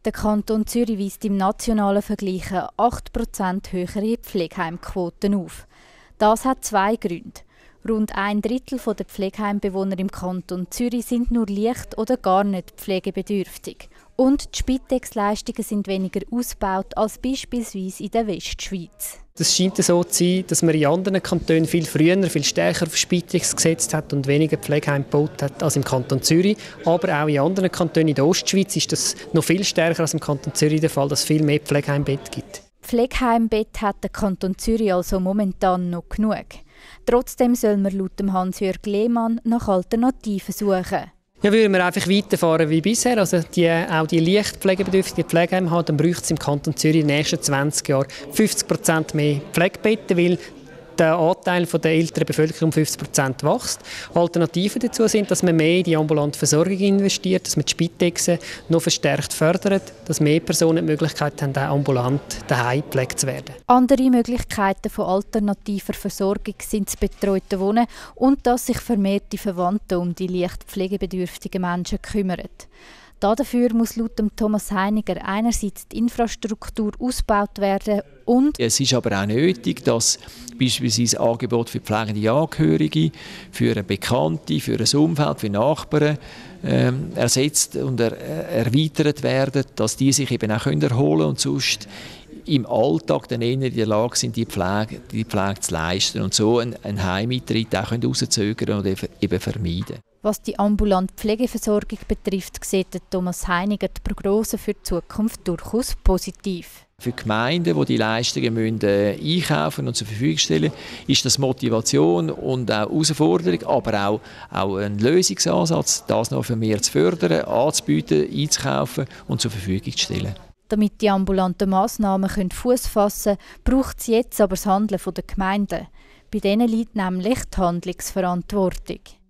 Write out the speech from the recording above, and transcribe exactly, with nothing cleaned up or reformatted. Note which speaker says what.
Speaker 1: Der Kanton Zürich weist im nationalen Vergleich eine acht Prozent höhere Pflegeheimquoten auf. Das hat zwei Gründe. Rund ein Drittel der Pflegeheimbewohner im Kanton Zürich sind nur leicht oder gar nicht pflegebedürftig. Und die Spitex-Leistungen sind weniger ausgebaut als beispielsweise in der Westschweiz.
Speaker 2: Es scheint so zu sein, dass man in anderen Kantonen viel früher, viel stärker auf Spitex gesetzt hat und weniger Pflegeheime gebaut hat als im Kanton Zürich. Aber auch in anderen Kantonen in der Ostschweiz ist das noch viel stärker als im Kanton Zürich der Fall, dass es viel mehr Pflegeheimbett gibt.
Speaker 1: Pflegeheimbett hat der Kanton Zürich also momentan noch genug. Trotzdem soll man laut Hans-Jörg Lehmann nach Alternativen suchen.
Speaker 2: Ja, würden wir einfach weiterfahren wie bisher, also die, auch die leicht pflegebedürftigen Pflegeheime haben, dann bräuchte es im Kanton Zürich in den nächsten zwanzig Jahren fünfzig Prozent mehr Pflegebetten, weil der Anteil der älteren Bevölkerung um fünfzig Prozent wächst. Alternativen dazu sind, dass man mehr in die ambulante Versorgung investiert, dass man die Spitexen noch verstärkt fördert, dass mehr Personen die Möglichkeit haben, auch ambulant daheim gepflegt zu werden.
Speaker 1: Andere Möglichkeiten von alternativer Versorgung sind das betreute Wohnen und dass sich vermehrt die Verwandten um die leicht pflegebedürftigen Menschen kümmern. Dafür muss laut Thomas Heiniger einerseits die Infrastruktur ausgebaut werden und
Speaker 3: es ist aber auch nötig, dass beispielsweise Angebote für pflegende Angehörige, für eine Bekannte, für ein Umfeld, für Nachbarn ähm, ersetzt und er, erweitert werden, dass die sich eben auch erholen können und sonst im Alltag dann eher in der Lage sind, die Pflege, die Pflege zu leisten und so einen, einen Heimeintritt auch herauszögern und eben vermeiden.
Speaker 1: Was die ambulante Pflegeversorgung betrifft, sieht Thomas Heiniger die Prognose für die Zukunft durchaus positiv.
Speaker 3: Für Gemeinden, die die Leistungen müssen, äh, einkaufen und zur Verfügung stellen, ist das Motivation und auch Herausforderung, aber auch, auch ein Lösungsansatz, das noch vermehrt zu fördern, anzubieten, einzukaufen und zur Verfügung zu stellen.
Speaker 1: Damit die ambulanten Massnahmen Fuß fassen können, braucht es jetzt aber das Handeln der Gemeinden. Bei denen liegt nämlich die Handlungsverantwortung.